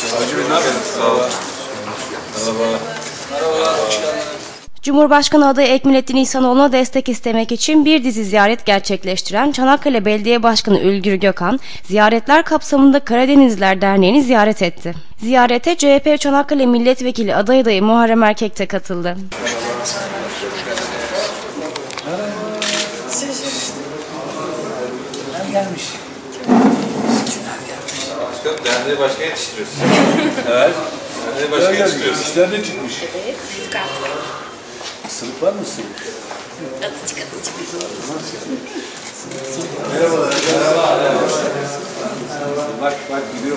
Cumhurbaşkanı adayı Ekmelettin İhsanoğlu'na destek istemek için bir dizi ziyaret gerçekleştiren Çanakkale Belediye Başkanı Ülgür Gökhan, ziyaretler kapsamında Karadenizliler Derneği'ni ziyaret etti. Ziyarete CHP Çanakkale Milletvekili adayı Muharrem Erkek de katıldı. Gelmiş. Başkanım, derneği başka yetiştiriyorsun. Evet. Derneği başka yetiştiriyorsun. İşler de çıkmış. Evet, büyük artık. Sılık var mı sılık? Atıcık. Merhabalar. Merhaba. Bak gidiyor.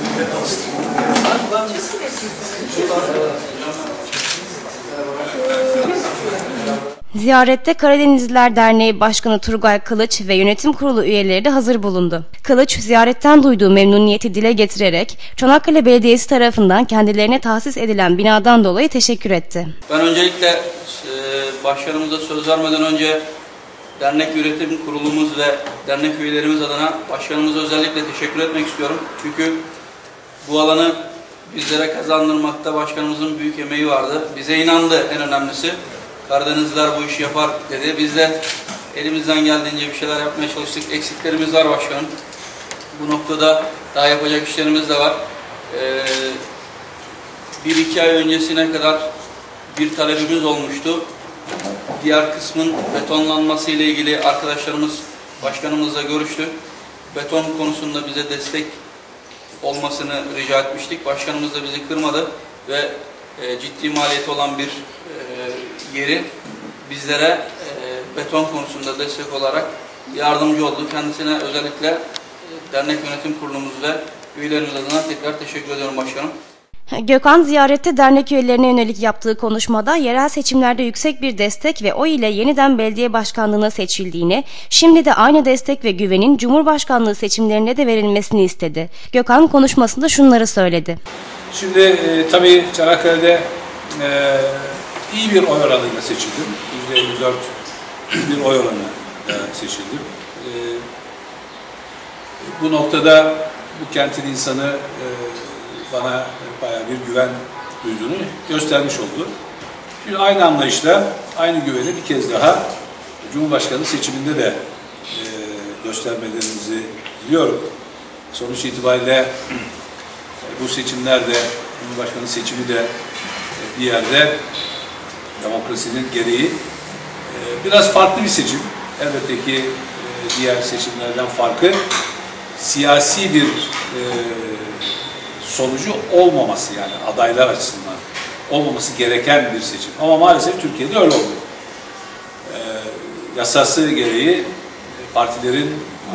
Ziyarette Karadenizliler Derneği Başkanı Turgay Kılıç ve yönetim kurulu üyeleri de hazır bulundu. Kılıç, ziyaretten duyduğu memnuniyeti dile getirerek Çanakkale Belediyesi tarafından kendilerine tahsis edilen binadan dolayı teşekkür etti. Ben öncelikle başkanımıza söz vermeden önce dernek yönetim kurulumuz ve dernek üyelerimiz adına başkanımıza özellikle teşekkür etmek istiyorum. Çünkü bu alanı bizlere kazandırmakta başkanımızın büyük emeği vardı. Bize inandı, en önemlisi. Karadenizliler bu işi yapar dedi. Biz de elimizden geldiğince bir şeyler yapmaya çalıştık. Eksiklerimiz var başkanım. Bu noktada daha yapacak işlerimiz de var. 1-2 ay öncesine kadar bir talebimiz olmuştu. Diğer kısmın betonlanması ile ilgili arkadaşlarımız başkanımızla görüştü. Beton konusunda bize destek olmasını rica etmiştik. Başkanımız da bizi kırmadı ve ciddi maliyeti olan bir yeri bizlere beton konusunda destek olarak yardımcı oldu. Kendisine özellikle dernek yönetim kurulumuz ve üyelerimiz adına tekrar teşekkür ediyorum başkanım. Gökhan, ziyarette dernek üyelerine yönelik yaptığı konuşmada yerel seçimlerde yüksek bir destek ve oy ile yeniden belediye başkanlığına seçildiğini, şimdi de aynı destek ve güvenin Cumhurbaşkanlığı seçimlerine de verilmesini istedi. Gökhan konuşmasında şunları söyledi. Şimdi tabii Çanakkale'de iyi bir oy oranıyla seçildim. %54 bir oy oranıyla seçildim. Bu noktada bu kentin insanı bana bayağı bir güven duyduğunu göstermiş oldu. Şimdi aynı anlayışla, aynı güveni bir kez daha Cumhurbaşkanı seçiminde de göstermelerinizi diliyorum. Sonuç itibariyle bu seçimlerde, Cumhurbaşkanı seçimi de bir yerde demokrasinin gereği biraz farklı bir seçim. Elbette ki diğer seçimlerden farkı siyasi bir sonucu olmaması, yani adaylar açısından olmaması gereken bir seçim. Ama maalesef Türkiye'de öyle oluyor. Yasası gereği partilerin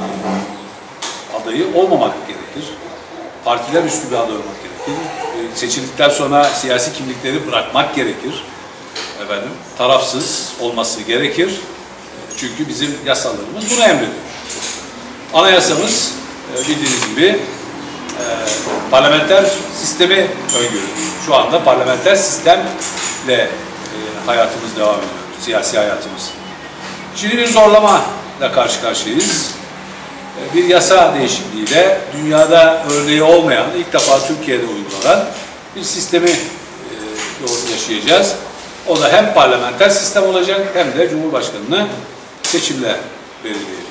adayı olmamak gerekir. Partiler üstü bir aday olmak gerekir. Seçildikten sonra siyasi kimlikleri bırakmak gerekir. Tarafsız olması gerekir. Çünkü bizim yasalarımız bunu emrediyor. Anayasamız bildiğiniz gibi parlamenter sistemi öngörüyor. Şu anda parlamenter sistemle hayatımız devam ediyor, siyasi hayatımız. Şimdi bir zorlamayla karşı karşıyayız. Bir yasa değişikliğiyle dünyada örneği olmayan, ilk defa Türkiye'de uygulanan bir sistemi yaşayacağız. O da hem parlamenter sistem olacak hem de Cumhurbaşkanı'nı seçimle belirleyeceğiz.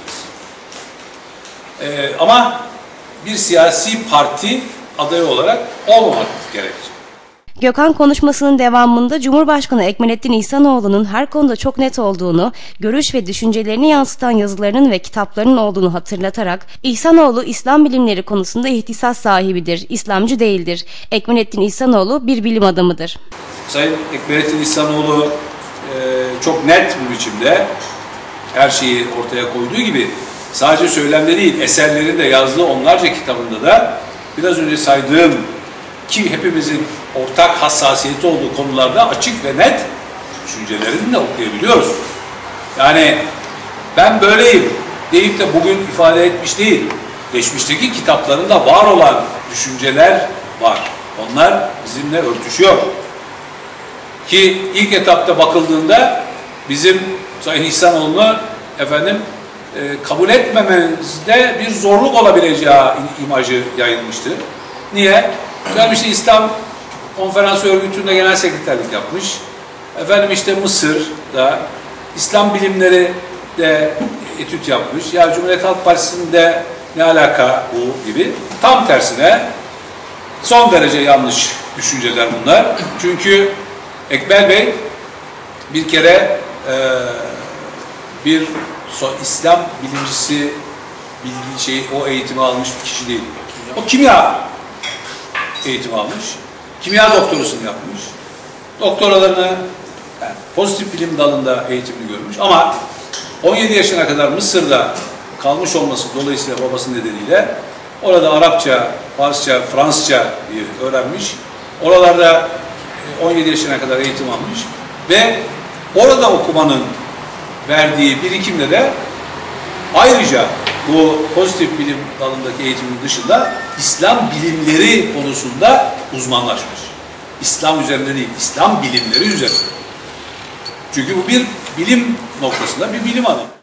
Ama bir siyasi parti adayı olarak olmamak gerekecek. Gökhan konuşmasının devamında Cumhurbaşkanı Ekmelettin İhsanoğlu'nun her konuda çok net olduğunu, görüş ve düşüncelerini yansıtan yazılarının ve kitaplarının olduğunu hatırlatarak, İhsanoğlu İslam bilimleri konusunda ihtisas sahibidir, İslamcı değildir. Ekmelettin İhsanoğlu bir bilim adamıdır. Sayın Ekmelettin İhsanoğlu çok net bir biçimde her şeyi ortaya koyduğu gibi sadece söylemde değil, eserlerinde yazdığı onlarca kitabında da biraz önce saydığım ki hepimizin ortak hassasiyeti olduğu konularda açık ve net düşüncelerini de okuyabiliyoruz. Yani ben böyleyim deyip de bugün ifade etmiş değil. Geçmişteki kitaplarında var olan düşünceler var. Onlar bizimle örtüşüyor. Ki ilk etapta bakıldığında bizim Sayın İhsanoğlu'nu kabul etmememizde bir zorluk olabileceği imajı yayılmıştı. Niye? Efendim işte İslam Konferansı Örgütü'nde genel sekreterlik yapmış. Efendim işte Mısır'da İslam bilimleri de etüt yapmış. Ya Cumhuriyet Halk Partisi'nde ne alaka bu gibi. Tam tersine son derece yanlış düşünceler bunlar. Çünkü Ekmel Bey bir kere bir İslam bilimcisi o eğitimi almış bir kişi değil. O kimya eğitimi almış. Kimya doktorasını yapmış. Doktoralarını yani pozitif bilim dalında eğitimini görmüş ama 17 yaşına kadar Mısır'da kalmış olması dolayısıyla babası nedeniyle orada Arapça, Farsça, Fransızca öğrenmiş. Oralarda 17 yaşına kadar eğitim almış ve orada okumanın verdiği birikimle de ayrıca bu pozitif bilim dalındaki eğitimin dışında İslam bilimleri konusunda uzmanlaşmış. İslam üzerinde değil, İslam bilimleri üzerinde. Çünkü bu bir bilim noktasında bir bilim adamı.